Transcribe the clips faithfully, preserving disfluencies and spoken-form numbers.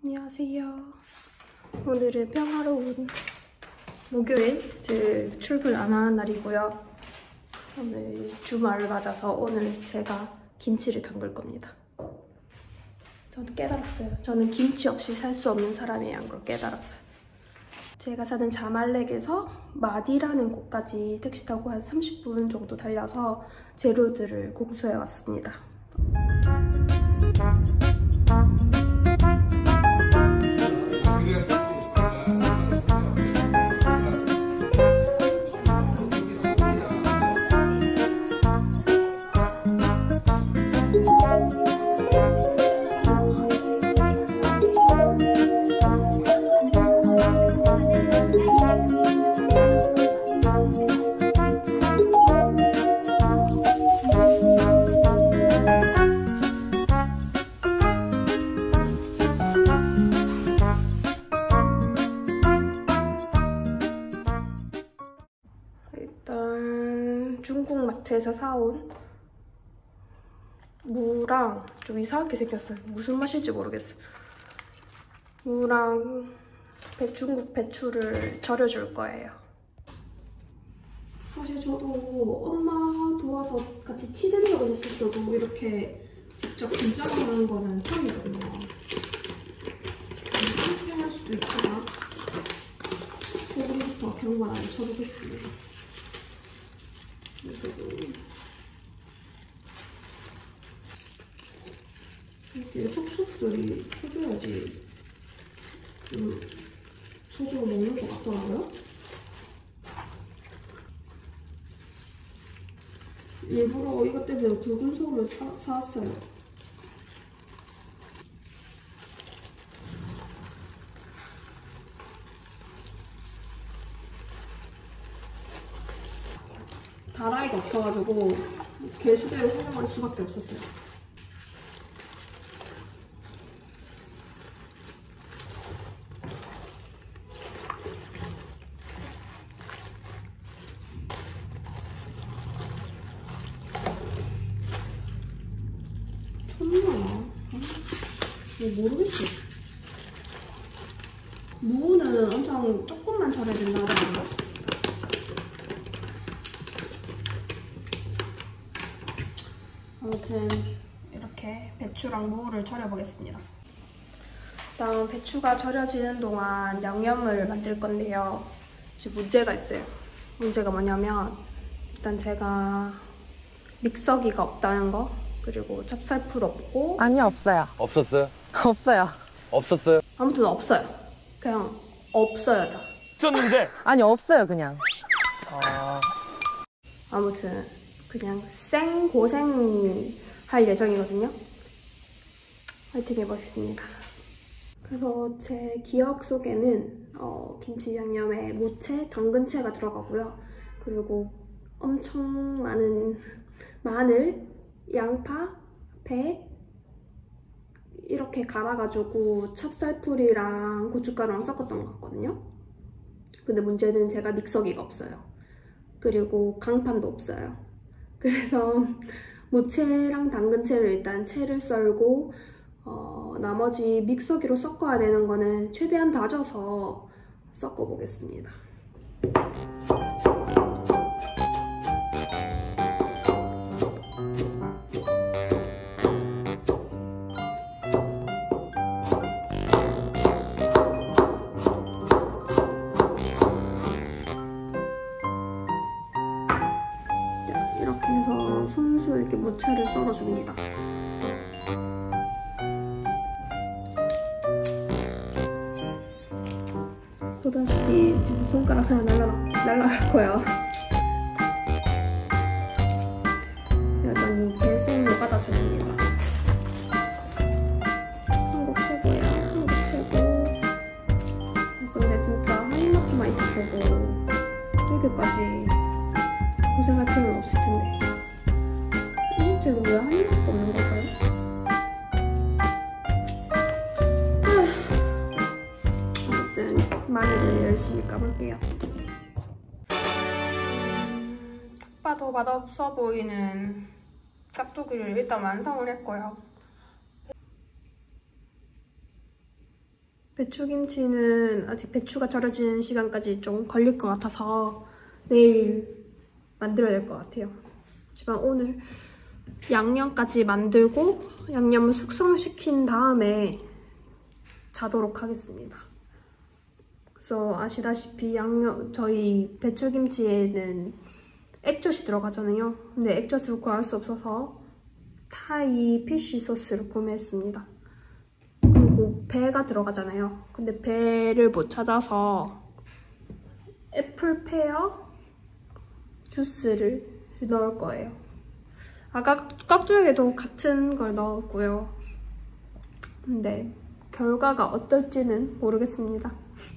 안녕하세요. 오늘은 평화로운 목요일, 즉 출근 안 하는 날이고요. 오늘 주말을 맞아서 오늘 제가 김치를 담글 겁니다. 저는 깨달았어요. 저는 김치 없이 살 수 없는 사람이란 걸 깨달았어요. 제가 사는 자말렉에서 마디라는 곳까지 택시 타고 한 삼십 분 정도 달려서 재료들을 공수해 왔습니다. 일단 중국 마트에서 사온 무랑 좀 이상하게 생겼어요. 무슨 맛일지 모르겠어요. 무랑 배, 중국 배추를 절여줄 거예요. 사실 저도 엄마 도와서 같이 치는 적은 있었어도 이렇게 직접 김장하는 거는 처음이거든요. 실패할 수도 있지만 소금부터 경관 안에 쳐보겠습니다. 저도 이렇게 속속들이 쳐줘야지 좀 속으로 먹는 것 같더라고요. 일부러 이것 때문에 붉은 속을 사, 사왔어요. 다라이가 없어가지고 개수대로 활용할 수밖에 없었어요. 천나? 모르겠어. 무는 엄청 조금만 절여야 된다 하더라고요. 아무튼 이렇게 배추랑 무를 절여보겠습니다. 다음 배추가 절여지는 동안 양념을 만들 건데요. 지금 문제가 있어요. 문제가 뭐냐면 일단 제가 믹서기가 없다는 거, 그리고 찹쌀풀 없고. 아니요, 없어요. 없었어요? 없어요. 없었어요? 아무튼 없어요. 그냥 없어요. 다. 있었는데? 아니, 없어요, 그냥. 아... 아무튼 그냥 생고생 할 예정이거든요. 화이팅 해보겠습니다. 그래서 제 기억 속에는 어, 김치 양념에 무채, 당근채가 들어가고요. 그리고 엄청 많은 마늘, 양파, 배 이렇게 갈아가지고 찹쌀풀이랑 고춧가루랑 섞었던 것 같거든요. 근데 문제는 제가 믹서기가 없어요. 그리고 강판도 없어요. 그래서 무채랑 당근채를 일단 채를 썰고 어, 나머지 믹서기로 섞어야 되는 거는 최대한 다져서 섞어 보겠습니다. 이렇게 해서 손수 이렇게 무채를 썰어줍니다. 보다시피 지금 손가락 하나 날라, 날라갔고요. 여전히 개생으로 받아줍니다. 한국 최고야, 한국 최고. 근데 진짜 한입만큼만 있었어도 이렇게까지 고생할 필요는 없을 텐데. 쟤는 왜 한 입밖에 없는 걸까요? 어쨌든 마늘을 열심히 까볼게요. 딱 봐도 맛없어 보이는 깍두기를 일단 완성을 했고요. 배추김치는 아직 배추가 절여지는 시간까지 좀 걸릴 것 같아서 내일 만들어야 될 것 같아요. 하지만 오늘 양념까지 만들고 양념을 숙성시킨 다음에 자도록 하겠습니다. 그래서 아시다시피 양념 저희 배추김치에는 액젓이 들어가잖아요. 근데 액젓을 구할 수 없어서 타이 피쉬 소스를 구매했습니다. 그리고 배가 들어가잖아요. 근데 배를 못 찾아서 애플페어 주스를 넣을 거예요. 아까 깍두기에도 같은 걸 넣었고요. 근데 결과가 어떨지는 모르겠습니다.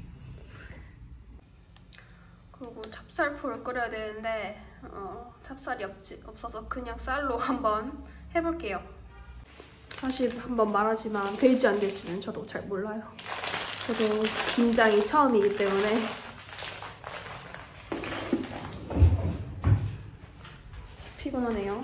그리고 찹쌀풀을 끓여야 되는데 어, 찹쌀이 없지, 없어서 그냥 쌀로 한번 해볼게요. 다시 한번 말하지만 될지 안 될지는 저도 잘 몰라요. 저도 김장이 처음이기 때문에 피곤하네요.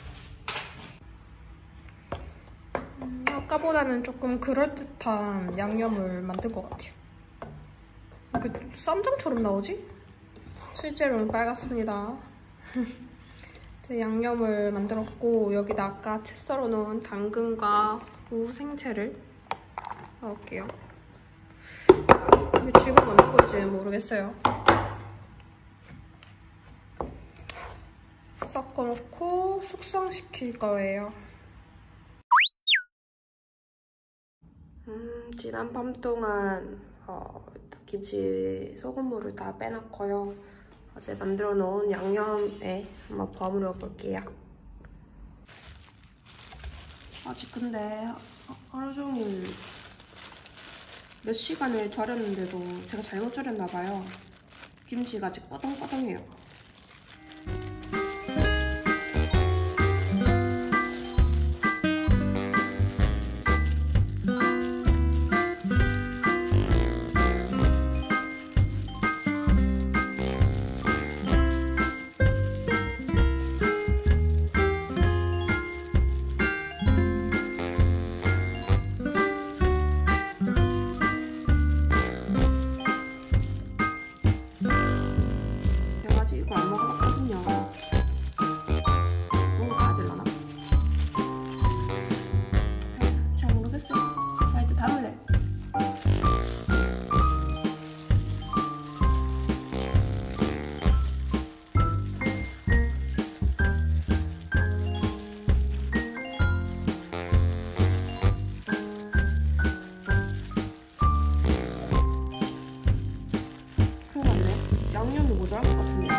음, 아까보다는 조금 그럴듯한 양념을 만들 것 같아요. 왜 쌈장처럼 나오지? 실제로는 빨갛습니다. 양념을 만들었고 여기다 아까 채 썰어 놓은 당근과 무 생채를 넣을게요. 이게 지금 어느 건지는 모르겠어요. 섞어놓고 숙성시킬 거예요. 음, 지난 밤 동안 어, 김치 소금물을 다 빼놨고요. 어제 만들어 놓은 양념에 한번 버무려 볼게요. 아직 근데 하루 종일 몇 시간을 절였는데도 제가 잘못 절였나 봐요. 김치가 아직 뻐덩뻐덩해요. 이거 안 먹어봤거든요. 먹어봐야 되려나? 잘 모르겠어요. 나 이제 담을래. 큰일 났네. 양념이 모자랄 것 같은데.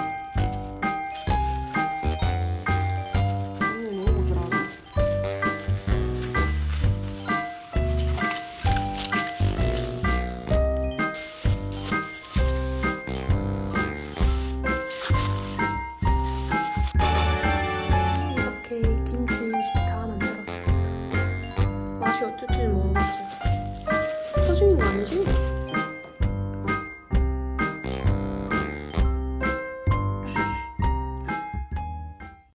어쩔지는 모르겠어요. 터지는 거 아니지?